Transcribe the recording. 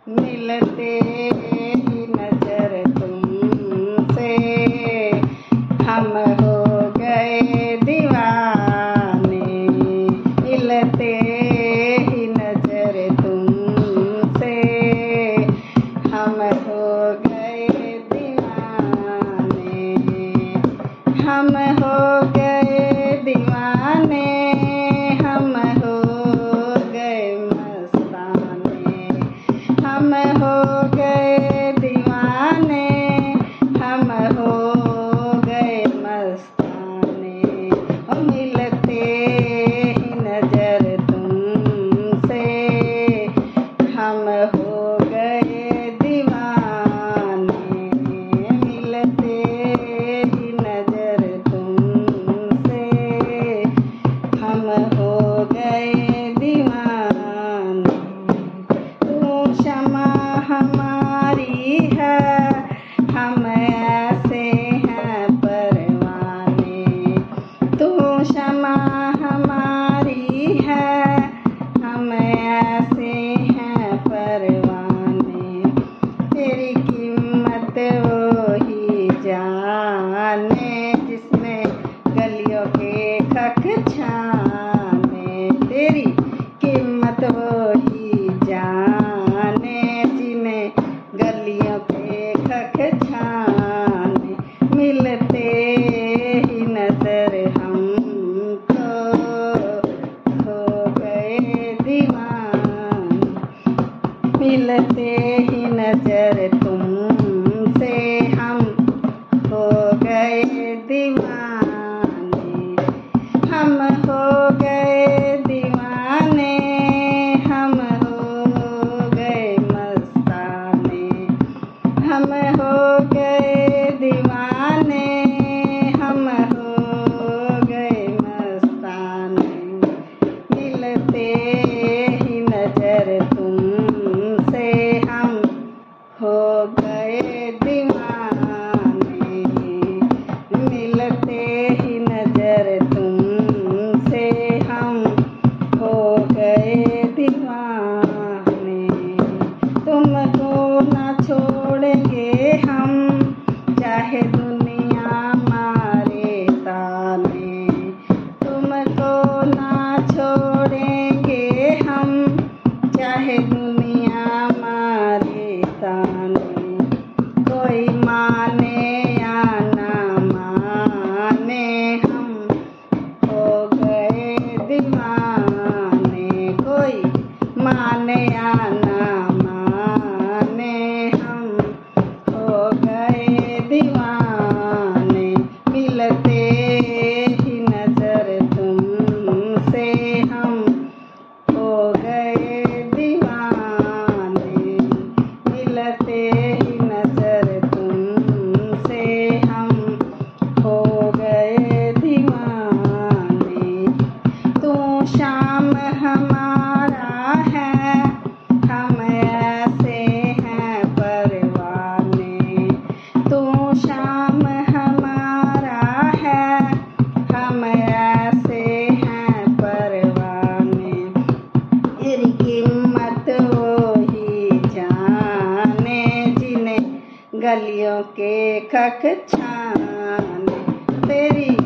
मिलते ही नजर तुमसे हम हो गए दीवाने। मिलते ही नजर तुमसे हम हो गए दीवाने। हम हो गए दीवाने, हम हो गए मस्ताने। हम हो गए दीवाने, हम हो गए मस्ताने। मिलते ही नजर तुमसे हम हो गए दीवाने। मिलते ही नजर तुमसे हम हो गए दीवाने। तू क्षमा हमारी है, हम ऐसे हैं परवाने। तू क्षमा हमारी है, हम ऐसे हैं परवाने। तेरी कीमत वही जाने, जिसने गलियों के खक छाने। तेरी कीमत वही जाने, जिन्हें गलियों के खक छाने। मिलते ही नजर हमको हो गए दीवाने। मिलते ही नजर तुमसे हम हो गए दीवाने। हम हो गए दीवाने, हम हो गए मस्ताने। हम हो गए दीवाने, हम हो गए मस्ताने। मिलते ही नजर तुमसे हम हो गए दीवाने। मिलते ही नजर तुमसे हम हो गए दीवाने। तुमको ना छोड़ेंगे हम, चाहे दुनिया मारे ताने। तुमको ना छोड़ेंगे हम, चाहे दुनिया मारे ताने। कोई माने या ना माने, हम हो गए दीवाने। कोई माने या ना माने, हम हो गए दीवाने। मिलते ही नजर तुमसे हम हो गए दीवाने। मिलते ही नजर तुमसे हम हो गए दीवाने। तू शाम हमारा है, हम ऐसे हैं परवाने। तू शाम हमारा है, हम ऐसे हैं परवाने। तेरी कीमत वही जाने, जिन्हें गलियों के खक छाने। तेरी